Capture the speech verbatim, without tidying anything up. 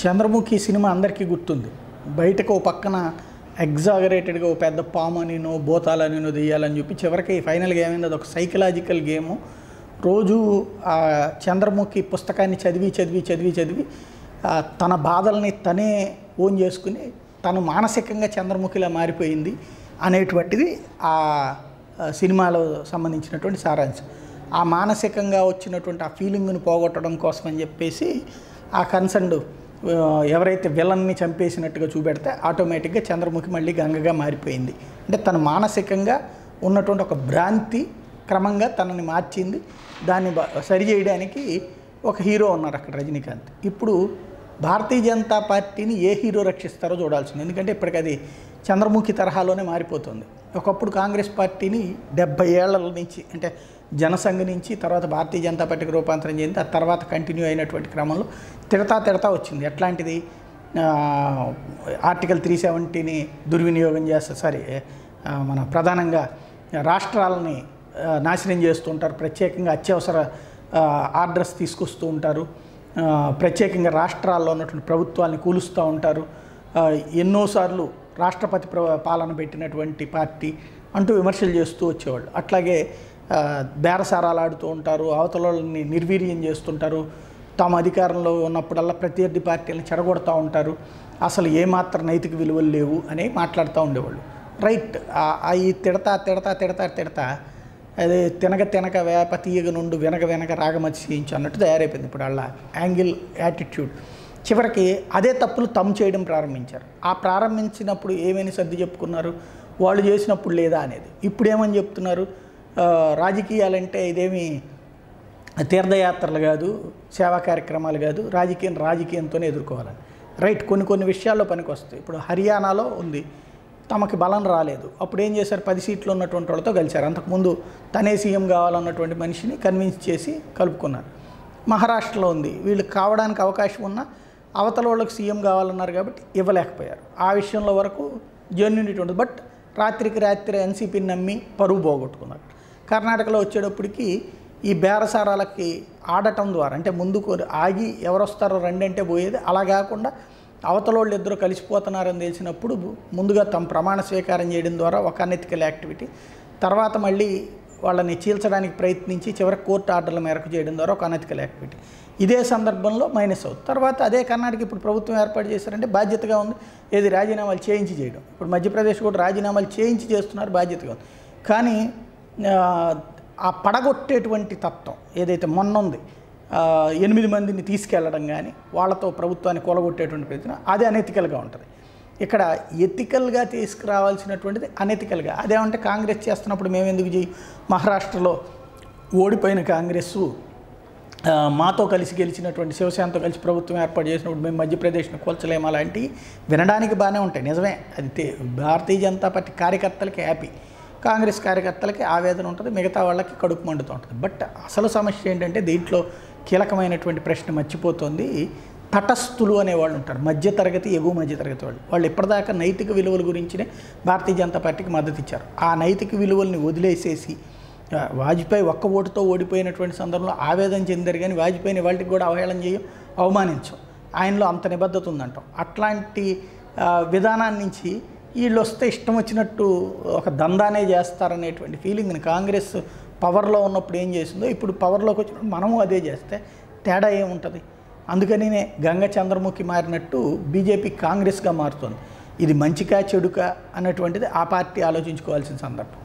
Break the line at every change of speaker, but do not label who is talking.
Chandramukhi cinema అందరికీ గుర్తుంది. బయటకు ఓ పక్కన ఎగ్జాగరేటెడ్గా ఓ పెద్ద పాము అనినో భూతాలనినో దెయ్యాలని చెప్పి చివరికి ఫైనల్గా ఏమైంది, అది ఒక సైకలాజికల్ గేము. రోజు ఆ చంద్రముఖి పుస్తకాన్ని చదివి చదివి చదివి చదివి తన బాధల్ని తనే ఓన్ చేసుకుని తను మానసికంగా చంద్రముఖిలా మారిపోయింది అనేటువంటిది ఆ సినిమాలో సంబంధించినటువంటి సారాంశం. ఆ మానసికంగా వచ్చినటువంటి ఆ ఫీలింగ్ను పోగొట్టడం కోసం అని చెప్పేసి ఆ కన్సర్న్డ్ ఎవరైతే విలన్ని చంపేసినట్టుగా చూపెడితే ఆటోమేటిక్గా చంద్రముఖి మళ్ళీ గంగగా మారిపోయింది. అంటే తను మానసికంగా ఉన్నటువంటి ఒక భ్రాంతి క్రమంగా తనని మార్చింది. దాన్ని సరి చేయడానికి ఒక హీరో ఉన్నారు అక్కడ, రజనీకాంత్. ఇప్పుడు భారతీయ జనతా పార్టీని ఏ హీరో రక్షిస్తారో చూడాల్సింది. ఎందుకంటే ఇప్పటికి అది చంద్రముఖి తరహాలోనే మారిపోతుంది. ఒకప్పుడు కాంగ్రెస్ పార్టీని డెబ్బై ఏళ్ల నుంచి అంటే జనసంఘ నుంచి తర్వాత భారతీయ జనతా పార్టీకి రూపాంతరం చెంది ఆ తర్వాత కంటిన్యూ అయినటువంటి క్రమంలో తిడతా తిడతా వచ్చింది. ఎట్లాంటిది, ఆర్టికల్ త్రీ సెవెంటీని దుర్వినియోగం చేస్తారు, సారీ మన ప్రధానంగా రాష్ట్రాలని నాశనం చేస్తూ ఉంటారు, ప్రత్యేకంగా అత్యవసర ఆర్డర్స్ తీసుకొస్తూ ఉంటారు, ప్రత్యేకంగా రాష్ట్రాల్లో ఉన్నటువంటి ప్రభుత్వాన్ని కూలుస్తూ ఉంటారు, ఎన్నోసార్లు రాష్ట్రపతి పాలన పెట్టినటువంటి పార్టీ అంటూ విమర్శలు చేస్తూ వచ్చేవాళ్ళు. అట్లాగే బేరసారాలు ఆడుతూ ఉంటారు, అవతలని నిర్వీర్యం చేస్తుంటారు, తాము అధికారంలో ఉన్నప్పుడల్లా ప్రత్యర్థి పార్టీలను చెడగొడతా ఉంటారు, అసలు ఏమాత్రం నైతిక విలువలు లేవు అని మాట్లాడుతూ ఉండేవాళ్ళు. రైట్, అవి తిడతా తిడతా తిడతా తిడతా అదే తినగ తినక వేప తీయగ నుండి వెనక వెనక రాగమతి చేయించు అన్నట్టు తయారైపోయింది ఇప్పుడు వాళ్ళ యాంగిల్, యాటిట్యూడ్. చివరికి అదే తప్పులు తమ్ము చేయడం ప్రారంభించారు. ఆ ప్రారంభించినప్పుడు ఏమైనా సర్ది చెప్పుకున్నారు, వాళ్ళు చేసినప్పుడు లేదా అనేది. ఇప్పుడు ఏమని చెప్తున్నారు, రాజకీయాలంటే ఇదేమి తీర్థయాత్రలు కాదు, సేవా కార్యక్రమాలు కాదు, రాజకీయం రాజకీయంతోనే ఎదుర్కోవాలని. రైట్, కొన్ని కొన్ని విషయాల్లో పనికి వస్తాయి. ఇప్పుడు హర్యానాలో ఉంది, తమకి బలం రాలేదు, అప్పుడు ఏం చేశారు, పది సీట్లు ఉన్నటువంటి వాళ్ళతో కలిశారు. అంతకుముందు తనే సీఎం కావాలన్నటువంటి మనిషిని కన్విన్స్ చేసి కలుపుకున్నారు. మహారాష్ట్రలో ఉంది, వీళ్ళు కావడానికి అవకాశం ఉన్న అవతల వాళ్ళకి సీఎం కావాలన్నారు కాబట్టి ఇవ్వలేకపోయారు. ఆ విషయంలో వరకు జెన్యూనిటీ ఉంటుంది. బట్ రాత్రికి రాత్రి ఎన్సీపీని నమ్మి పరువు పోగొట్టుకున్నారు. కర్ణాటకలో వచ్చేటప్పటికి ఈ బేరసారాలకి ఆడటం ద్వారా, అంటే ముందుకు ఆగి ఎవరు వస్తారో రండి అంటే పోయేది, అలా కాకుండా అవతల వాళ్ళు ఇద్దరు కలిసిపోతున్నారని తెలిసినప్పుడు ముందుగా తమ ప్రమాణ స్వీకారం చేయడం ద్వారా ఒక అనెతికల్ యాక్టివిటీ, తర్వాత మళ్ళీ వాళ్ళని చీల్చడానికి ప్రయత్నించి చివరికి కోర్టు ఆర్డర్ల మేరకు చేయడం ద్వారా ఒక అనెతికల్ యాక్టివిటీ. ఇదే సందర్భంలో మైనస్ అవుతుంది. తర్వాత అదే కర్ణాటక ఇప్పుడు ప్రభుత్వం ఏర్పాటు చేశారంటే బాధ్యతగా ఉంది, ఏది రాజీనామాలు చేయించి చేయడం. ఇప్పుడు మధ్యప్రదేశ్ కూడా రాజీనామాలు చేయించి చేస్తున్నారు, బాధ్యతగా ఉంది. కానీ ఆ పడగొట్టేటువంటి తత్వం ఏదైతే మొన్న ఉంది, ఎనిమిది మందిని తీసుకెళ్లడం కానీ వాళ్ళతో ప్రభుత్వాన్ని కూలగొట్టేటువంటి ప్రయత్నం, అది అనెతికల్గా ఉంటుంది. ఇక్కడ ఎథికల్గా తీసుకురావాల్సినటువంటిది అనెతికల్గా. అదేమంటే కాంగ్రెస్ చేస్తున్నప్పుడు మేము ఎందుకు చేయి, మహారాష్ట్రలో ఓడిపోయిన కాంగ్రెస్సు మాతో కలిసి గెలిచినటువంటి శివసేనతో కలిసి ప్రభుత్వం ఏర్పాటు చేసినప్పుడు మేము మధ్యప్రదేశ్ను కూల్చలేము, అలాంటివి వినడానికి బాగానే ఉంటాయి, నిజమే. అది భారతీయ జనతా పార్టీ కార్యకర్తలకి హ్యాపీ, కాంగ్రెస్ కార్యకర్తలకి ఆవేదన ఉంటుంది, మిగతా వాళ్ళకి కడుపు మండుతూ ఉంటుంది. బట్ అసలు సమస్య ఏంటంటే దీంట్లో కీలకమైనటువంటి ప్రశ్న మర్చిపోతుంది. తటస్థులు అనేవాళ్ళు ఉంటారు, మధ్యతరగతి ఎగువ మధ్యతరగతి వాళ్ళు. వాళ్ళు ఇప్పటిదాకా నైతిక విలువల గురించినే భారతీయ జనతా పార్టీకి మద్దతు ఇచ్చారు. ఆ నైతిక విలువల్ని వదిలేసేసి వాజ్పేయి ఒక్క ఓటుతో ఓడిపోయినటువంటి సందర్భంలో ఆవేదన చెందారు, కానీ వాజ్పేయిని వాళ్ళకి కూడా అవహేళన చేయం, అవమానించం, ఆయనలో అంత నిబద్ధత ఉందంటాం. అట్లాంటి విధానాన్ని నుంచి వీళ్ళు వస్తే ఇష్టం వచ్చినట్టు ఒక దందానే చేస్తారనేటువంటి ఫీలింగ్ని కాంగ్రెస్ పవర్లో ఉన్నప్పుడు ఏం చేసిందో ఇప్పుడు పవర్లోకి వచ్చినప్పుడు మనము అదే చేస్తే తేడా ఏముంటుంది. అందుకని గంగ చంద్రముఖి మారినట్టు బీజేపీ కాంగ్రెస్గా మారుతుంది. ఇది మంచికా చెడుకా అన్నటువంటిది ఆ పార్టీ ఆలోచించుకోవాల్సిన సందర్భం.